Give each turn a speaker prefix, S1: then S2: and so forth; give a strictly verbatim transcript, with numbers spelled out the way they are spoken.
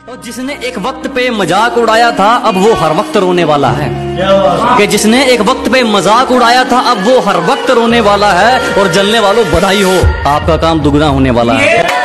S1: और जिसने एक वक्त पे मजाक उड़ाया था अब वो हर वक्त रोने वाला है। कि जिसने एक वक्त पे मजाक उड़ाया था अब वो हर वक्त रोने वाला है। और जलने वालों बधाई हो, आपका काम दुगना होने वाला है।